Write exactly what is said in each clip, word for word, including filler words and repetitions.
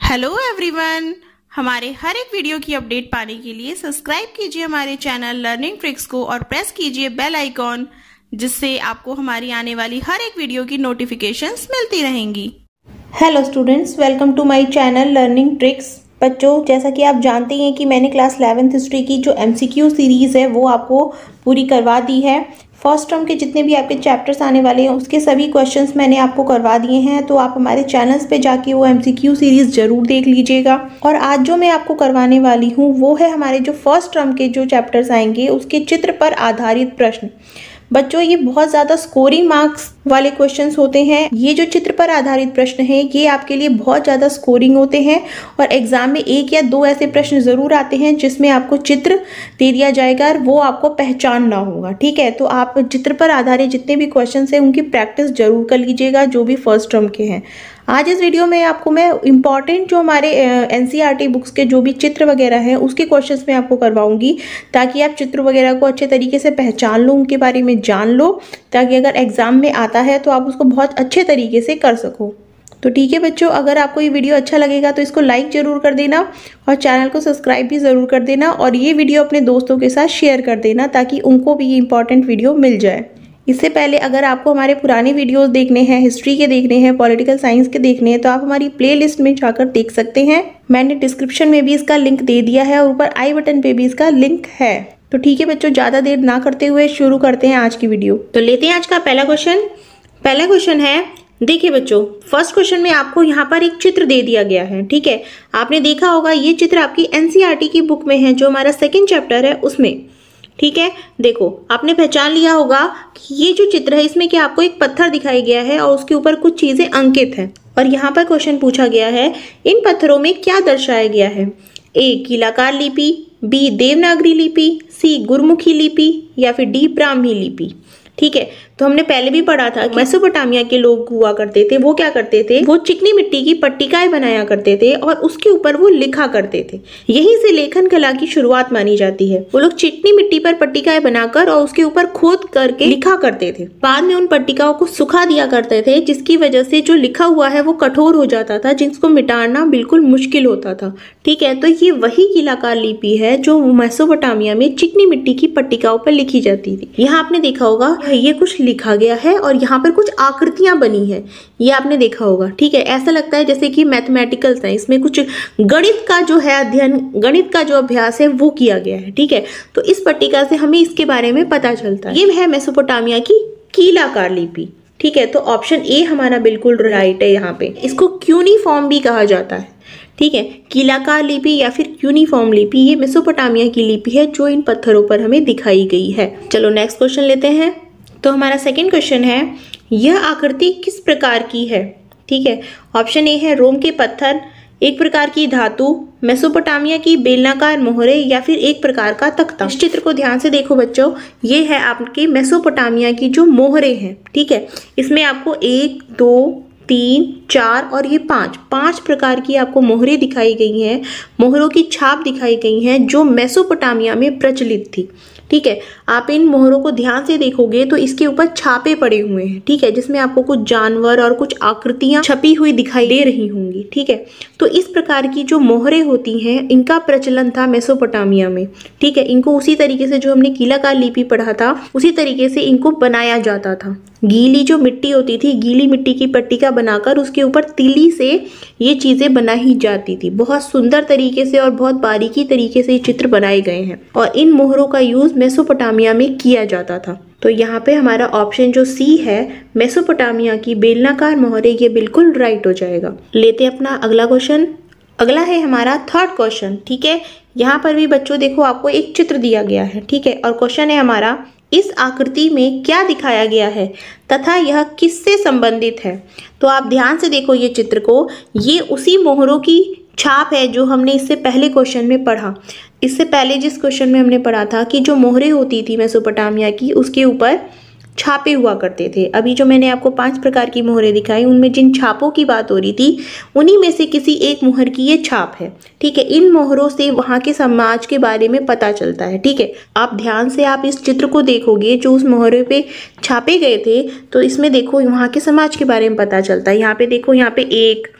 Hello everyone, हमारे हर एक video की अपडेट पाने के लिए सब्सक्राइब कीजिए हमारे चैनल लर्निंग ट्रिक्स को और प्रेस कीजिए बेल आइकॉन, जिससे आपको हमारी आने वाली हर एक वीडियो की नोटिफिकेशंस मिलती रहेंगी। Hello students, welcome to my channel learning tricks. बच्चों, जैसा कि आप जानते हैं कि मैंने क्लास इलेवेंथ हिस्ट्री की जो एमसीक्यू सीरीज़ है वो आपको पूरी करवा दी है। फर्स्ट टर्म के जितने भी आपके चैप्टर्स आने वाले हैं उसके सभी क्वेश्चंस मैंने आपको करवा दिए हैं, तो आप हमारे चैनल्स पे जाके वो एमसीक्यू सीरीज़ ज़रूर देख लीजिएगा। और आज जो मैं आपको करवाने वाली हूँ वो है हमारे जो फर्स्ट टर्म के जो चैप्टर्स आएंगे उसके चित्र पर आधारित प्रश्न। बच्चों, ये बहुत ज़्यादा स्कोरिंग मार्क्स वाले क्वेश्चंस होते हैं। ये जो चित्र पर आधारित प्रश्न है ये आपके लिए बहुत ज़्यादा स्कोरिंग होते हैं और एग्जाम में एक या दो ऐसे प्रश्न ज़रूर आते हैं जिसमें आपको चित्र दे दिया जाएगा और वो आपको पहचानना होगा। ठीक है, तो आप चित्र पर आधारित जितने भी क्वेश्चंस हैं उनकी प्रैक्टिस जरूर कर लीजिएगा, जो भी फर्स्ट टर्म के हैं। आज इस वीडियो में आपको मैं इम्पॉर्टेंट जो हमारे एनसीईआरटी बुक्स के जो भी चित्र वगैरह हैं उसके क्वेश्चंस मैं आपको करवाऊंगी, ताकि आप चित्र वगैरह को अच्छे तरीके से पहचान लो, उनके बारे में जान लो, ताकि अगर एग्जाम में आता है तो आप उसको बहुत अच्छे तरीके से कर सको। तो ठीक है बच्चों, अगर आपको ये वीडियो अच्छा लगेगा तो इसको लाइक ज़रूर कर देना और चैनल को सब्सक्राइब भी ज़रूर कर देना और ये वीडियो अपने दोस्तों के साथ शेयर कर देना ताकि उनको भी ये इंपॉर्टेंट वीडियो मिल जाए। इससे पहले अगर आपको हमारे पुराने वीडियोस देखने हैं, हिस्ट्री के देखने हैं, पॉलिटिकल साइंस के देखने हैं, तो आप हमारी प्लेलिस्ट में जाकर देख सकते हैं। मैंने डिस्क्रिप्शन में भी इसका लिंक दे दिया है और ऊपर आई बटन पे भी इसका लिंक है। तो ठीक है बच्चों, ज़्यादा देर ना करते हुए शुरू करते हैं आज की वीडियो। तो लेते हैं आज का पहला क्वेश्चन। पहला क्वेश्चन है, देखिए बच्चों, फर्स्ट क्वेश्चन में आपको यहाँ पर एक चित्र दे दिया गया है। ठीक है, आपने देखा होगा ये चित्र आपकी एनसीईआरटी की बुक में है, जो हमारा सेकेंड चैप्टर है उसमें। ठीक है, देखो आपने पहचान लिया होगा कि ये जो चित्र है इसमें क्या आपको एक पत्थर दिखाई गया है और उसके ऊपर कुछ चीजें अंकित हैं। और यहाँ पर क्वेश्चन पूछा गया है, इन पत्थरों में क्या दर्शाया गया है? ए कीलाकार लिपि, बी देवनागरी लिपि, सी गुरमुखी लिपि या फिर डी ब्राह्मी लिपि। ठीक है, तो हमने पहले भी पढ़ा था कि मेसोपोटामिया के लोग हुआ करते थे, वो क्या करते थे, वो चिकनी मिट्टी की पट्टिकाएं बनाया करते थे और उसके ऊपर वो लिखा करते थे। यहीं से लेखन कला की शुरुआत मानी जाती है। वो लोग चिकनी मिट्टी पर पट्टिकाएं बनाकर और उसके ऊपर खोद करके लिखा करते थे। बाद में उन पट्टिकाओं को सुखा दिया करते थे, जिसकी वजह से जो लिखा हुआ है वो कठोर हो जाता था, जिसको मिटाना बिल्कुल मुश्किल होता था। ठीक है, तो ये वही कीलाकार लिपि है जो मेसोपोटामिया में चिकनी मिट्टी की पट्टिकाओं पर लिखी जाती थी। यहाँ आपने देखा होगा ये कुछ लिखा गया है और यहाँ पर कुछ आकृतियां बनी है, ये आपने देखा होगा। ठीक है, ऐसा लगता है जैसे कि मैथमेटिकल साइंस में कुछ गणित का जो है अध्ययन, गणित का जो अभ्यास है वो किया गया है। ठीक है, तो इस पट्टिका से हमें इसके बारे में पता चलता है। ये है मेसोपोटामिया की कीलाकार लिपि। ठीक है, तो ऑप्शन ए हमारा बिल्कुल राइट है। यहाँ पे इसको क्यूनिफॉर्म भी कहा जाता है। ठीक है, कीलाकार लिपि या फिर क्यूनिफॉर्म लिपि ये मेसोपोटामिया की लिपि है जो इन पत्थरों पर हमें दिखाई गई है। चलो नेक्स्ट क्वेश्चन लेते हैं। तो हमारा सेकंड क्वेश्चन है, यह आकृति किस प्रकार की है? ठीक है, ऑप्शन ए है रोम के पत्थर, एक प्रकार की धातु, मेसोपोटामिया की बेलनाकार मोहरे या फिर एक प्रकार का तख्ता। इस चित्र को ध्यान से देखो बच्चों, ये है आपके मेसोपोटामिया की जो मोहरे हैं। ठीक है, इसमें आपको एक, दो, तीन, चार और ये पांच पांच प्रकार की आपको मोहरे दिखाई गई हैं, मोहरों की छाप दिखाई गई हैं जो मेसोपोटामिया में प्रचलित थी। ठीक है, आप इन मोहरों को ध्यान से देखोगे तो इसके ऊपर छापे पड़े हुए हैं। ठीक है, जिसमें आपको कुछ जानवर और कुछ आकृतियां छपी हुई दिखाई दे रही होंगी। ठीक है, तो इस प्रकार की जो मोहरे होती हैं इनका प्रचलन था मेसोपोटामिया में। ठीक है, इनको उसी तरीके से जो हमने कीलाकार लिपि पढ़ा था उसी तरीके से इनको बनाया जाता था। गीली जो मिट्टी होती थी, गीली मिट्टी की पट्टिका बनाकर उसके ऊपर तिली से ये चीजें बनाई जाती थी। बहुत सुंदर तरीके से और बहुत बारीकी तरीके से ये चित्र बनाए गए हैं और इन मोहरों का यूज मेसोपोटामिया में किया जाता था। तो यहाँ पे हमारा ऑप्शन जो सी है मेसोपोटामिया की बेलनाकार मोहरे, ये बिल्कुल राइट हो जाएगा। लेते हैं अपना अगला क्वेश्चन। अगला है हमारा थर्ड क्वेश्चन। ठीक है, यहाँ पर भी बच्चों देखो आपको एक चित्र दिया गया है। ठीक है, और क्वेश्चन है हमारा, इस आकृति में क्या दिखाया गया है तथा यह किससे संबंधित है? तो आप ध्यान से देखो ये चित्र को, ये उसी मोहरों की छाप है जो हमने इससे पहले क्वेश्चन में पढ़ा। इससे पहले जिस क्वेश्चन में हमने पढ़ा था कि जो मोहरे होती थी मेसोपोटामिया की उसके ऊपर छापे हुआ करते थे। अभी जो मैंने आपको पांच प्रकार की मोहरें दिखाई उनमें जिन छापों की बात हो रही थी उन्हीं में से किसी एक मोहर की ये छाप है। ठीक है, इन मोहरों से वहाँ के समाज के बारे में पता चलता है। ठीक है, आप ध्यान से आप इस चित्र को देखोगे जो उस मोहरे पे छापे गए थे, तो इसमें देखो वहाँ के समाज के बारे में पता चलता है। यहाँ पे देखो, यहाँ पे एक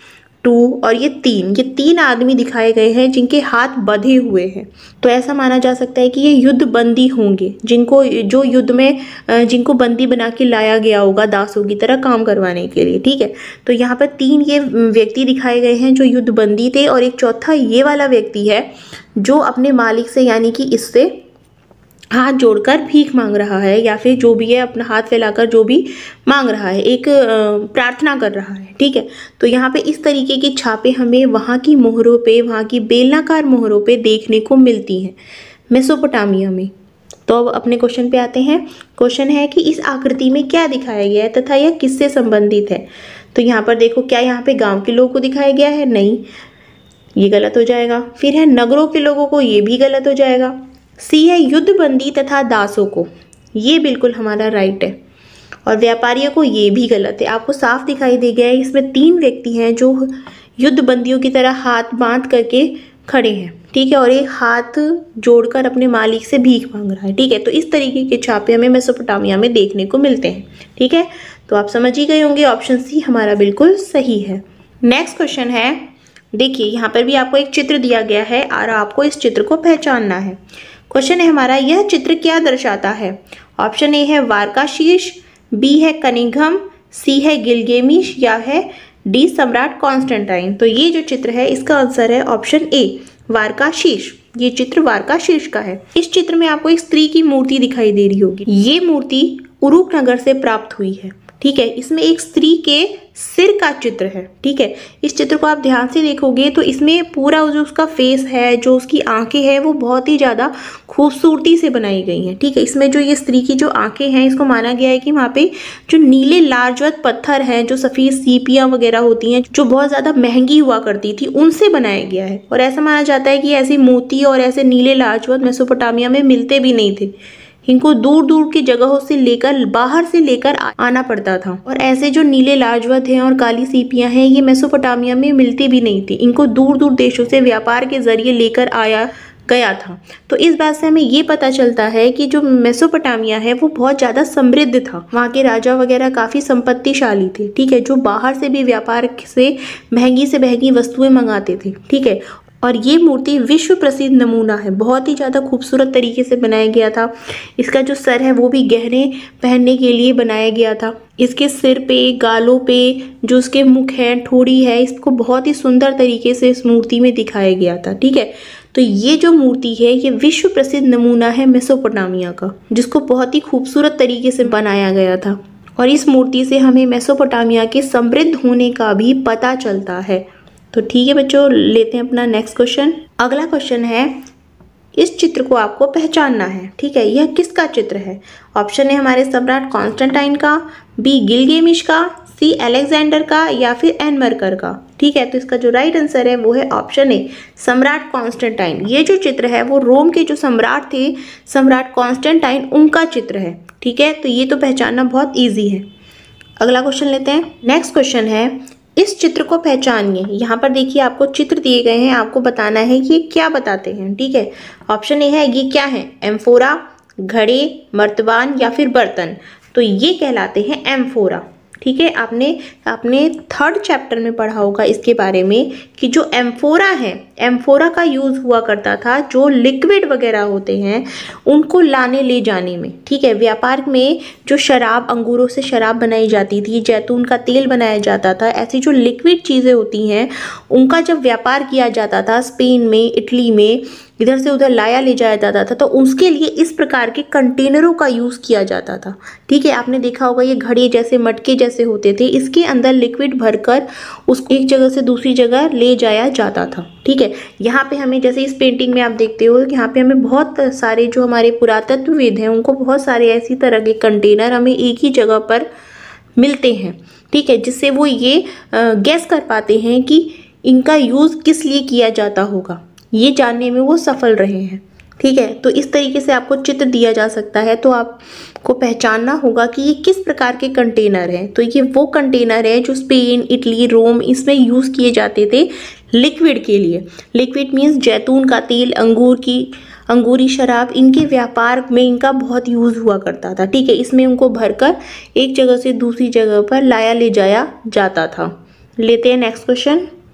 टू और ये तीन ये तीन आदमी दिखाए गए हैं जिनके हाथ बंधे हुए हैं। तो ऐसा माना जा सकता है कि ये युद्ध बंदी होंगे, जिनको जो युद्ध में जिनको बंदी बना के लाया गया होगा दासों की तरह काम करवाने के लिए। ठीक है, तो यहाँ पर तीन ये व्यक्ति दिखाए गए हैं जो युद्ध बंदी थे, और एक चौथा ये वाला व्यक्ति है जो अपने मालिक से यानी कि इससे हाथ जोड़कर भीख मांग रहा है, या फिर जो भी है अपना हाथ फैलाकर जो भी मांग रहा है, एक प्रार्थना कर रहा है। ठीक है, तो यहाँ पे इस तरीके की छापे हमें वहाँ की मोहरों पे, वहाँ की बेलनाकार मोहरों पे देखने को मिलती हैं मेसोपोटामिया में। तो अब अपने क्वेश्चन पे आते हैं। क्वेश्चन है कि इस आकृति में क्या दिखाया गया है तथा यह किससे संबंधित है। तो यहाँ पर देखो, क्या यहाँ पे गाँव के लोगों को दिखाया गया है? नहीं, ये गलत हो जाएगा। फिर है नगरों के लोगों को, ये भी गलत हो जाएगा। सी है युद्धबंदी तथा दासों को, ये बिल्कुल हमारा राइट है। और व्यापारियों को, ये भी गलत है। आपको साफ दिखाई दे गया है इसमें तीन व्यक्ति हैं जो युद्धबंदियों की तरह हाथ बांध करके खड़े हैं। ठीक है, और एक हाथ जोड़कर अपने मालिक से भीख मांग रहा है। ठीक है, तो इस तरीके के छापे हमें मेसोपोटामिया में देखने को मिलते हैं। ठीक है, तो आप समझ ही गए होंगे, ऑप्शन सी हमारा बिल्कुल सही है। नेक्स्ट क्वेश्चन है, देखिए यहाँ पर भी आपको एक चित्र दिया गया है और आपको इस चित्र को पहचानना है। क्वेश्चन है हमारा, यह चित्र क्या दर्शाता है? ऑप्शन ए है वारकाशीर्ष, बी है कनिंघम, सी है गिलगेमिश, या है डी सम्राट कॉन्स्टेंटाइन। तो ये जो चित्र है इसका आंसर है ऑप्शन ए वारकाशीर्ष। ये चित्र वारकाशीर्ष का है। इस चित्र में आपको एक स्त्री की मूर्ति दिखाई दे रही होगी। ये मूर्ति उरुक नगर से प्राप्त हुई है। ठीक है, इसमें एक स्त्री के सिर का चित्र है। ठीक है, इस चित्र को आप ध्यान से देखोगे तो इसमें पूरा जो उसका फेस है, जो उसकी आंखें हैं, वो बहुत ही ज़्यादा खूबसूरती से बनाई गई हैं। ठीक है, इसमें जो ये स्त्री की जो आंखें हैं, इसको माना गया है कि वहाँ पे जो नीले लाजवत पत्थर हैं, जो सफ़ेद सीपियाँ वगैरह होती हैं, जो बहुत ज़्यादा महंगी हुआ करती थी, उनसे बनाया गया है। और ऐसा माना जाता है कि ऐसे मोती और ऐसे नीले लाजवत मेसोपोटामिया में मिलते भी नहीं थे। इनको दूर दूर की जगहों से लेकर, बाहर से लेकर आना पड़ता था। और ऐसे जो नीले लाजवत हैं और काली सीपियां हैं, ये मेसोपोटामिया में मिलती भी नहीं थी। इनको दूर दूर देशों से व्यापार के जरिए लेकर आया गया था। तो इस बात से हमें ये पता चलता है कि जो मेसोपोटामिया है वो बहुत ज़्यादा समृद्ध था। वहाँ के राजा वगैरह काफ़ी संपत्तिशाली थे। ठीक है, जो बाहर से भी व्यापार से महंगी से महंगी वस्तुएं मंगाते थे। ठीक है, और ये मूर्ति विश्व प्रसिद्ध नमूना है। बहुत ही ज़्यादा खूबसूरत तरीके से बनाया गया था। इसका जो सर है वो भी गहने पहनने के लिए बनाया गया था। इसके सिर पे, गालों पे जो उसके मुख है, ठोड़ी है, इसको बहुत ही सुंदर तरीके से इस मूर्ति में दिखाया गया था। ठीक है, तो ये जो मूर्ति है ये विश्व प्रसिद्ध नमूना है मेसोपोटामिया का, जिसको बहुत ही खूबसूरत तरीके से बनाया गया था। और इस मूर्ति से हमें मेसोपोटामिया के समृद्ध होने का भी पता चलता है। तो ठीक है बच्चों, लेते हैं अपना नेक्स्ट क्वेश्चन। अगला क्वेश्चन है, इस चित्र को आपको पहचानना है। ठीक है, यह किसका चित्र है? ऑप्शन है हमारे सम्राट कॉन्स्टेंटाइन का, बी गिलगेमिश का, सी अलेक्जेंडर का, या फिर एनमरकर का। ठीक है, तो इसका जो राइट आंसर है वो है ऑप्शन ए सम्राट कॉन्स्टेंटाइन। ये जो चित्र है वो रोम के जो सम्राट थे, सम्राट कॉन्स्टेंटाइन, उनका चित्र है। ठीक है, तो ये तो पहचानना बहुत ईजी है। अगला क्वेश्चन लेते हैं। नेक्स्ट क्वेश्चन है, इस चित्र को पहचानिए। यहाँ पर देखिए आपको चित्र दिए गए हैं, आपको बताना है कि ये क्या बताते हैं। ठीक है, ऑप्शन ए है, ये क्या है? एम्फोरा, घड़े, मर्तबान, या फिर बर्तन। तो ये कहलाते हैं एम्फोरा। ठीक है, आपने आपने थर्ड चैप्टर में पढ़ा होगा इसके बारे में कि जो एम्फोरा है, एम्फोरा का यूज़ हुआ करता था जो लिक्विड वगैरह होते हैं उनको लाने ले जाने में। ठीक है, व्यापार में जो शराब, अंगूरों से शराब बनाई जाती थी, जैतून का तेल बनाया जाता था, ऐसी जो लिक्विड चीज़ें होती हैं उनका जब व्यापार किया जाता था स्पेन में, इटली में, इधर से उधर लाया ले जाया जाता था, तो उसके लिए इस प्रकार के कंटेनरों का यूज़ किया जाता था। ठीक है, आपने देखा होगा ये घड़े जैसे, मटके जैसे होते थे, इसके अंदर लिक्विड भरकर उसको एक जगह से दूसरी जगह ले जाया जाता था। ठीक है, यहाँ पे हमें जैसे इस पेंटिंग में आप देखते हो, यहाँ पे हमें बहुत सारे जो हमारे पुरातत्वविद हैं उनको बहुत सारे ऐसी तरह के कंटेनर हमें एक ही जगह पर मिलते हैं। ठीक है, जिससे वो ये गैस कर पाते हैं कि इनका यूज़ किस लिए किया जाता होगा, ये जानने में वो सफल रहे हैं। ठीक है, तो इस तरीके से आपको चित्र दिया जा सकता है, तो आपको पहचानना होगा कि ये किस प्रकार के कंटेनर हैं। तो ये वो कंटेनर है जो स्पेन, इटली, रोम, इसमें यूज़ किए जाते थे लिक्विड के लिए। लिक्विड मीन्स जैतून का तेल, अंगूर की अंगूरी शराब, इनके व्यापार में इनका बहुत यूज़ हुआ करता था। ठीक है, इसमें उनको भरकर एक जगह से दूसरी जगह पर लाया ले जाया जाता था। लेते हैं नेक्स्ट क्वेश्चन।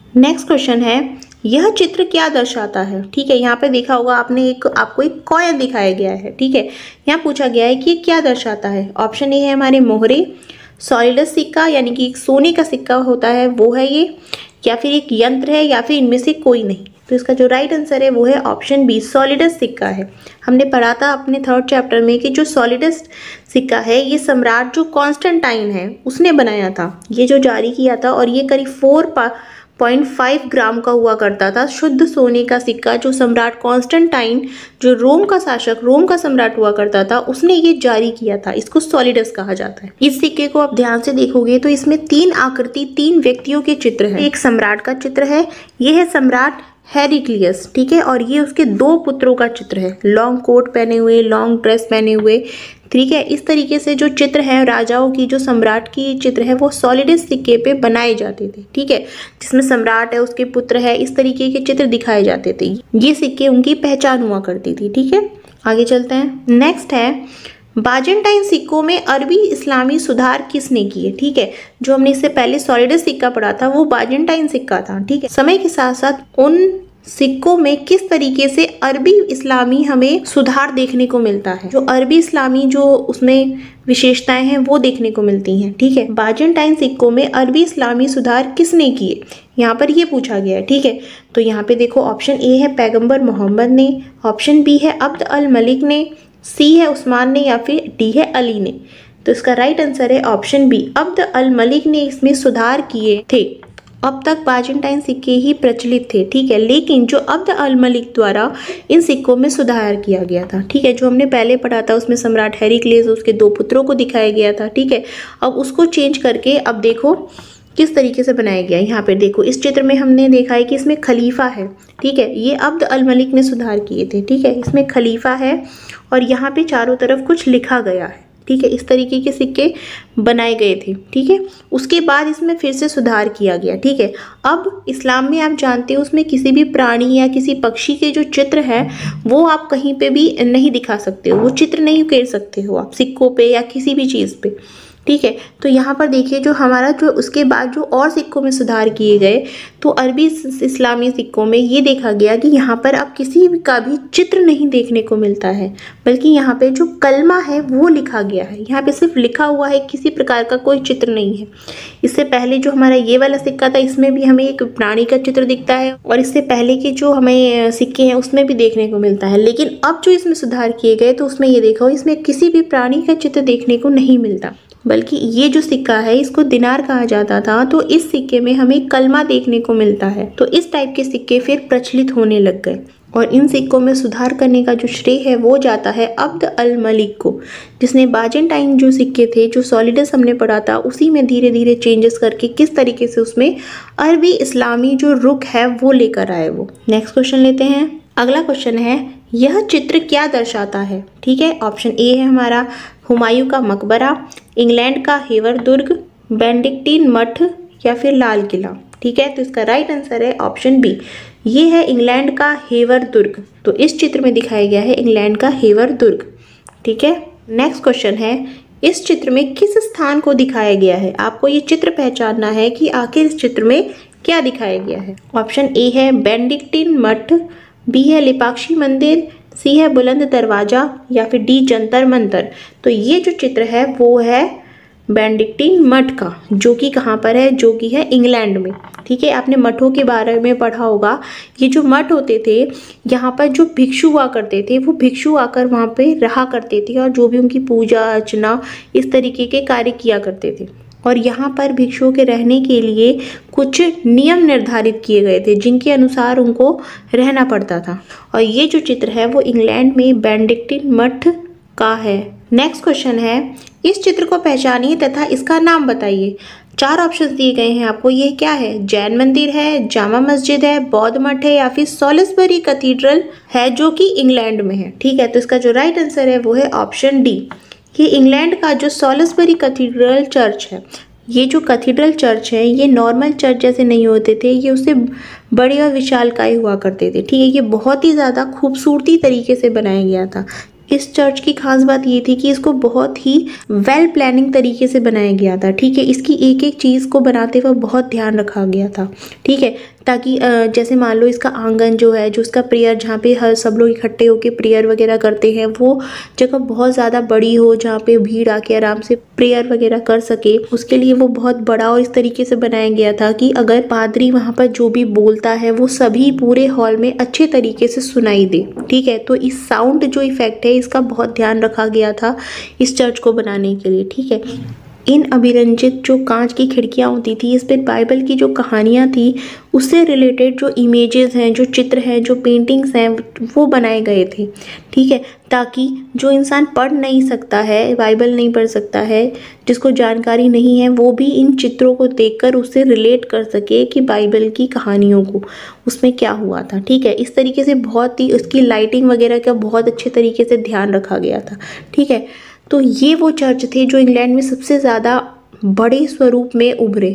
नेक्स्ट क्वेश्चन है, यह चित्र क्या दर्शाता है। ठीक है, यहाँ पे देखा होगा आपने, एक आपको एक कॉइन दिखाया गया है। ठीक है, यहाँ पूछा गया है कि ये क्या दर्शाता है। ऑप्शन ए है हमारे मोहरे, सॉलिडस सिक्का यानी कि एक सोने का सिक्का होता है वो है ये, या फिर एक यंत्र है, या फिर इनमें से कोई नहीं। तो इसका जो राइट आंसर है वो है ऑप्शन बी, सॉलिडस सिक्का है। हमने पढ़ा था अपने थर्ड चैप्टर में कि जो सॉलिडस सिक्का है ये सम्राट जो कॉन्स्टेंटाइन है उसने बनाया था, ये जो जारी किया था, और ये करीब फोर पॉइंट फाइव ग्राम का हुआ करता था, शुद्ध सोने का सिक्का जो सम्राट कॉन्स्टेंटाइन जो रोम का शासक, रोम का सम्राट हुआ करता था, उसने ये जारी किया था। इसको सॉलिडस कहा जाता है। इस सिक्के को आप ध्यान से देखोगे तो इसमें तीन आकृति, तीन व्यक्तियों के चित्र है। एक सम्राट का चित्र है, ये है सम्राट हेरिक्लियस। ठीक है, और ये उसके दो पुत्रों का चित्र है, लॉन्ग कोट पहने हुए, लॉन्ग ड्रेस पहने हुए। ठीक है, इस तरीके से जो चित्र है राजाओं की, जो सम्राट की चित्र है वो सॉलिडस सिक्के पे बनाए जाते थे। ठीक है, जिसमें सम्राट है, उसके पुत्र है, इस तरीके के चित्र दिखाए जाते थे। ये सिक्के उनकी पहचान हुआ करती थी। ठीक है, आगे चलते हैं। नेक्स्ट है, बाजेंटाइन सिक्कों में अरबी इस्लामी सुधार किसने किए। ठीक है, जो हमने इससे पहले सॉलिडस सिक्का पढ़ा था वो बाजेंटाइन सिक्का था। ठीक है, समय के साथ साथ उन सिक्कों में किस तरीके से अरबी इस्लामी हमें सुधार देखने को मिलता है, जो अरबी इस्लामी जो उसमें विशेषताएं हैं वो देखने को मिलती हैं। ठीक है, बाजेंटाइन सिक्कों में अरबी इस्लामी सुधार किसने किए, यहाँ पर ये पूछा गया है। ठीक है, तो यहाँ पे देखो ऑप्शन ए है पैगंबर मोहम्मद ने, ऑप्शन बी है अब्द अल मलिक ने, सी है उस्मान ने, या फिर डी है अली ने। तो इसका राइट आंसर है option B, Abd Al Malik ने इसमें सुधार किए थे। अब तक बाजेंटाइन सिक्के ही प्रचलित थे। ठीक है, लेकिन जो अब्द अल मलिक द्वारा इन सिक्कों में सुधार किया गया था। ठीक है, जो हमने पहले पढ़ा था उसमें सम्राट हेरिक्लियस उसके दो पुत्रों को दिखाया गया था। ठीक है, अब उसको चेंज करके अब देखो किस तरीके से बनाया गया। यहाँ पे देखो इस चित्र में हमने देखा है कि इसमें खलीफा है। ठीक है, ये अब्द अल मलिक ने सुधार किए थे। ठीक है, इसमें खलीफा है और यहाँ पे चारों तरफ कुछ लिखा गया है। ठीक है, इस तरीके के सिक्के बनाए गए थे। ठीक है, उसके बाद इसमें फिर से सुधार किया गया। ठीक है, अब इस्लाम में आप जानते हो उसमें किसी भी प्राणी या किसी पक्षी के जो चित्र है वो आप कहीं पे भी नहीं दिखा सकते हो, वो चित्र नहीं उकेर सकते हो आप सिक्कों पे या किसी भी चीज़ पे। ठीक है, तो यहाँ पर देखिए जो हमारा जो उसके बाद जो और सिक्कों में सुधार किए गए, तो अरबी इस्लामी सिक्कों में ये देखा गया कि यहाँ पर अब किसी का भी चित्र नहीं देखने को मिलता है, बल्कि यहाँ पे जो कलमा है वो लिखा गया है। यहाँ पे सिर्फ लिखा हुआ है, किसी प्रकार का कोई चित्र नहीं है। इससे पहले जो हमारा ये वाला सिक्का था इसमें भी हमें एक प्राणी का चित्र दिखता है, और इससे पहले के जो हमें सिक्के हैं उसमें भी देखने को मिलता है। लेकिन अब जो इसमें सुधार किए गए तो उसमें ये देखो इसमें किसी भी प्राणी का चित्र देखने को नहीं मिलता, बल्कि ये जो सिक्का है इसको दिनार कहा जाता था, तो इस सिक्के में हमें कलमा देखने को मिलता है। तो इस टाइप के सिक्के फिर प्रचलित होने लग गए, और इन सिक्कों में सुधार करने का जो श्रेय है वो जाता है अब्द अल मलिक को, जिसने बाजेंटाइन जो सिक्के थे, जो सॉलिडस हमने पढ़ा था, उसी में धीरे धीरे चेंजेस करके किस तरीके से उसमें अरबी इस्लामी जो रुख है वो लेकर आए वो। नेक्स्ट क्वेश्चन लेते हैं। अगला क्वेश्चन है, यह चित्र क्या दर्शाता है। ठीक है, ऑप्शन ए है हमारा हुमायूं का मकबरा, इंग्लैंड का हेवर दुर्ग, बेनेडिक्टीन मठ, या फिर लाल किला। ठीक है, तो इसका राइट आंसर है ऑप्शन बी, ये है इंग्लैंड का हेवर दुर्ग। तो इस चित्र में दिखाया गया है इंग्लैंड का हेवर दुर्ग। ठीक है, नेक्स्ट क्वेश्चन है, इस चित्र में किस स्थान को दिखाया गया है। आपको ये चित्र पहचानना है कि आखिर इस चित्र में क्या दिखाया गया है। ऑप्शन ए है बेनेडिक्टीन मठ, बी है लिपाक्षी मंदिर, सी है बुलंद दरवाजा, या फिर डी जंतर मंतर। तो ये जो चित्र है वो है बेनेडिक्टीन मठ का, जो कि कहाँ पर है, जो कि है इंग्लैंड में। ठीक है, आपने मठों के बारे में पढ़ा होगा। ये जो मठ होते थे यहाँ पर जो भिक्षु हुआ करते थे वो भिक्षु आकर वहाँ पे रहा करते थे, और जो भी उनकी पूजा अर्चना इस तरीके के कार्य किया करते थे। और यहाँ पर भिक्षुओं के रहने के लिए कुछ नियम निर्धारित किए गए थे जिनके अनुसार उनको रहना पड़ता था, और ये जो चित्र है वो इंग्लैंड में बेनेडिक्टीन मठ का है। नेक्स्ट क्वेश्चन है, इस चित्र को पहचानिए तथा इसका नाम बताइए। चार ऑप्शंस दिए गए हैं आपको, ये क्या है, जैन मंदिर है, जामा मस्जिद है, बौद्ध मठ है, या फिर सॉलिसबरी कैथीड्रल है जो कि इंग्लैंड में है। ठीक है, तो इसका जो राइट आंसर है वो है ऑप्शन डी, ये इंग्लैंड का जो सॉलिसबरी कैथीड्रल चर्च है। ये जो कैथीड्रल चर्च है ये नॉर्मल चर्च जैसे नहीं होते थे, ये उससे बड़े और विशालकाय हुआ करते थे। ठीक है, ये बहुत ही ज़्यादा खूबसूरती तरीके से बनाया गया था। इस चर्च की खास बात ये थी कि इसको बहुत ही वेल प्लानिंग तरीके से बनाया गया था। ठीक है, इसकी एक एक चीज़ को बनाते हुए बहुत ध्यान रखा गया था। ठीक है, ताकि जैसे मान लो इसका आंगन जो है, जो उसका प्रेयर जहाँ पे हर सब लोग इकट्ठे होकर प्रेयर वगैरह करते हैं, वो जगह बहुत ज़्यादा बड़ी हो जहाँ पे भीड़ आके आराम से प्रेयर वगैरह कर सके, उसके लिए वो बहुत बड़ा और इस तरीके से बनाया गया था कि अगर पादरी वहाँ पर जो भी बोलता है वो सभी पूरे हॉल में अच्छे तरीके से सुनाई दे। ठीक है, तो इस साउंड जो इफेक्ट है इसका बहुत ध्यान रखा गया था इस चर्च को बनाने के लिए। ठीक है, इन अभिरंजित जो कांच की खिड़कियां होती थी, इस पर बाइबल की जो कहानियां थी उससे रिलेटेड जो इमेजेस हैं, जो चित्र हैं, जो पेंटिंग्स हैं, वो बनाए गए थे। ठीक है, ताकि जो इंसान पढ़ नहीं सकता है, बाइबल नहीं पढ़ सकता है, जिसको जानकारी नहीं है, वो भी इन चित्रों को देखकर उससे रिलेट कर सके कि बाइबल की कहानियों को उसमें क्या हुआ था। ठीक है, इस तरीके से बहुत ही उसकी लाइटिंग वगैरह का बहुत अच्छे तरीके से ध्यान रखा गया था। ठीक है, तो ये वो चर्च थे जो इंग्लैंड में सबसे ज़्यादा बड़े स्वरूप में उभरे।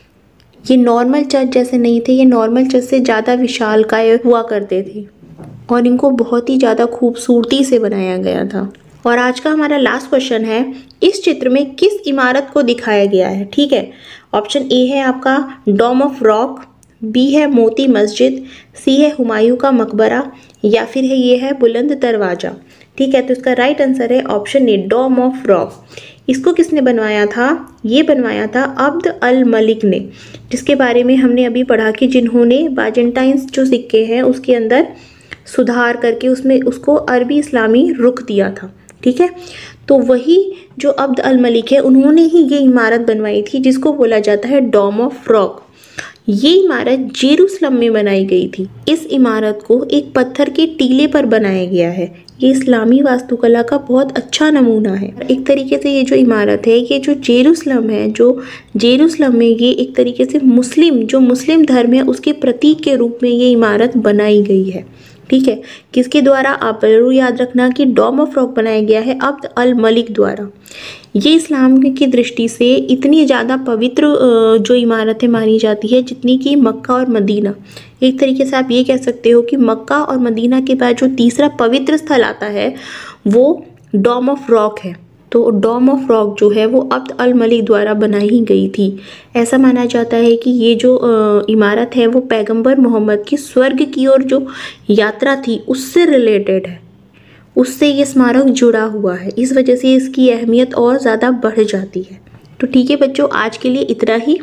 ये नॉर्मल चर्च जैसे नहीं थे, ये नॉर्मल चर्च से ज़्यादा विशालकाय हुआ करते थे और इनको बहुत ही ज़्यादा खूबसूरती से बनाया गया था। और आज का हमारा लास्ट क्वेश्चन है, इस चित्र में किस इमारत को दिखाया गया है? ठीक है, ऑप्शन ए है आपका डोम ऑफ रॉक, बी है मोती मस्जिद, सी है हुमायूं का मकबरा, या फिर है ये है बुलंद दरवाज़ा। ठीक है, तो इसका राइट आंसर है option A Dome of Rock. इसको किसने बनवाया था? ये बनवाया था अब्द अल मलिक ने, जिसके बारे में हमने अभी पढ़ा कि जिन्होंने बाजेंटाइन्स जो सिक्के हैं उसके अंदर सुधार करके उसमें उसको अरबी इस्लामी रुख दिया था। ठीक है, तो वही जो अब्द अल मलिक है उन्होंने ही ये इमारत बनवाई थी जिसको बोला जाता है डोम ऑफ रॉक। ये इमारत जेरूसलम में बनाई गई थी। इस इमारत को एक पत्थर के टीले पर बनाया गया है। ये इस्लामी वास्तुकला का बहुत अच्छा नमूना है। एक तरीके से ये जो इमारत है, ये जो जेरूसलम है, जो जेरूसलम में ये एक तरीके से मुस्लिम जो मुस्लिम धर्म है उसके प्रतीक के रूप में ये इमारत बनाई गई है। ठीक है, किसके द्वारा? आप जरूर याद रखना कि डोम ऑफ रॉक बनाया गया है अब्द अल मलिक द्वारा। ये इस्लाम की दृष्टि से इतनी ज़्यादा पवित्र जो इमारतें मानी जाती है जितनी कि मक्का और मदीना। एक तरीके से आप ये कह सकते हो कि मक्का और मदीना के बाद जो तीसरा पवित्र स्थल आता है वो डोम ऑफ रॉक है। तो डोम ऑफ रॉक जो है वो अब्द अल मलिक द्वारा बनाई गई थी। ऐसा माना जाता है कि ये जो इमारत है वो पैगंबर मोहम्मद की स्वर्ग की ओर जो यात्रा थी उससे रिलेटेड है, उससे ये स्मारक जुड़ा हुआ है। इस वजह से इसकी अहमियत और ज़्यादा बढ़ जाती है। तो ठीक है बच्चों, आज के लिए इतना ही।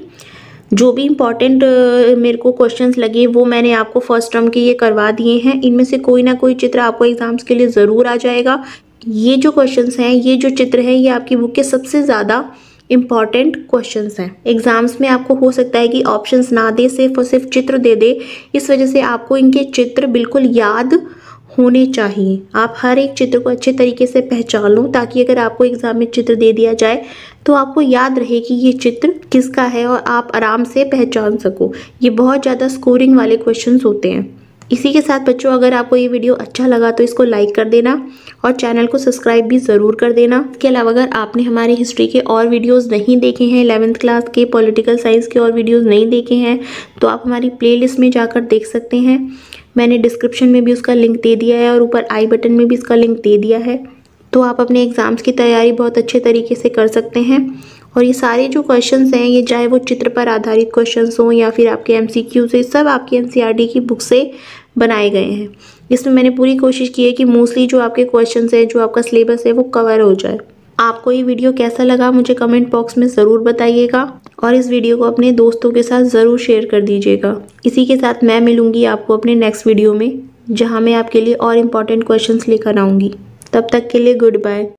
जो भी इम्पॉर्टेंट मेरे को क्वेश्चंस लगे वो मैंने आपको फर्स्ट टर्म के ये करवा दिए हैं। इनमें से कोई ना कोई चित्र आपको एग्जाम्स के लिए ज़रूर आ जाएगा। ये जो क्वेश्चंस हैं, ये जो चित्र हैं, ये आपकी बुक के सबसे ज़्यादा इम्पॉर्टेंट क्वेश्चंस हैं। एग्जाम्स में आपको हो सकता है कि ऑप्शंस ना दे, सिर्फ और सिर्फ चित्र दे दे। इस वजह से आपको इनके चित्र बिल्कुल याद होने चाहिए। आप हर एक चित्र को अच्छे तरीके से पहचान लो ताकि अगर आपको एग्जाम में चित्र दे दिया जाए तो आपको याद रहे कि ये चित्र किसका है और आप आराम से पहचान सको। ये बहुत ज़्यादा स्कोरिंग वाले क्वेश्चंस होते हैं। इसी के साथ बच्चों, अगर आपको ये वीडियो अच्छा लगा तो इसको लाइक कर देना और चैनल को सब्सक्राइब भी ज़रूर कर देना। इसके अलावा अगर आपने हमारी हिस्ट्री के और वीडियोस नहीं देखे हैं, इलेवेंथ क्लास के पॉलिटिकल साइंस के और वीडियोस नहीं देखे हैं, तो आप हमारी प्लेलिस्ट में जाकर देख सकते हैं। मैंने डिस्क्रिप्शन में भी उसका लिंक दे दिया है और ऊपर आई बटन में भी इसका लिंक दे दिया है। तो आप अपने एग्ज़ाम्स की तैयारी बहुत अच्छे तरीके से कर सकते हैं। और ये सारे जो क्वेश्चंस हैं, ये चाहे वो चित्र पर आधारित क्वेश्चंस हों या फिर आपके एमसीक्यू से, सब आपके एनसीईआरटी की बुक से बनाए गए हैं। इसमें मैंने पूरी कोशिश की है कि मोस्टली जो आपके क्वेश्चंस हैं, जो आपका सिलेबस है, वो कवर हो जाए। आपको ये वीडियो कैसा लगा मुझे कमेंट बॉक्स में ज़रूर बताइएगा और इस वीडियो को अपने दोस्तों के साथ ज़रूर शेयर कर दीजिएगा। इसी के साथ मैं मिलूँगी आपको अपने नेक्स्ट वीडियो में, जहाँ मैं आपके लिए और इम्पॉर्टेंट क्वेश्चंस लेकर आऊँगी। तब तक के लिए गुड बाय।